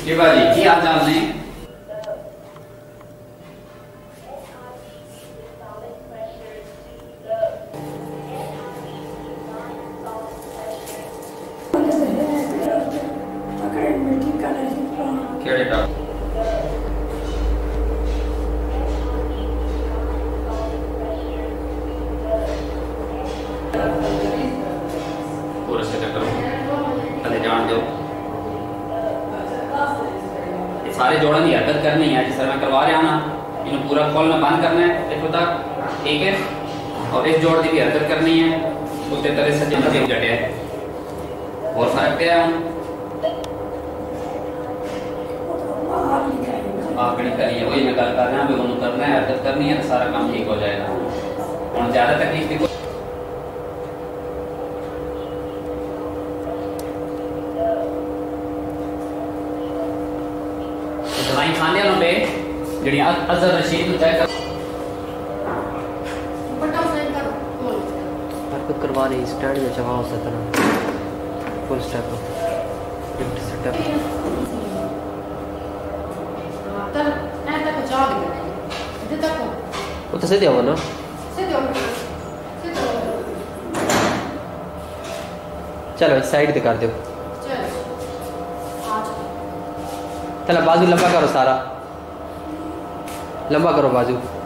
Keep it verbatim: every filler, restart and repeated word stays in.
ये बाजी की हाल चाल ने केड़े डॉक्टर पूरा सेट करो पहले जान दो ये सारे जोड़ों की हरकत करनी है जिस तरह मैं करवा रहा ना इन्हें पूरा खोलना बंद करना है देखो तक ठीक है और इस जोड़ की भी हरकत करनी है उतने तरह से जितना जटे है और फर्क क्या है आप करिए वही मैं गल कर रहा हूँ उन्होंने करना है हरकत करनी है तो सारा काम ठीक हो जाएगा और ज्यादा तकलीफ देखो दवाई खाने वालों पे जड़ी अजहर रशीद तय कर हरकत करवा रही स्टार्ट जो चवा उस तरह फुल स्टेप लिफ्ट सेटअप तर ऐ तक जाग गया इधर तक वो तो सीधे हो ना सीधे हो सीधे चलो इस साइड पे कर दो चल आज चलो बाजू लंबा करो सारा लंबा करो बाजू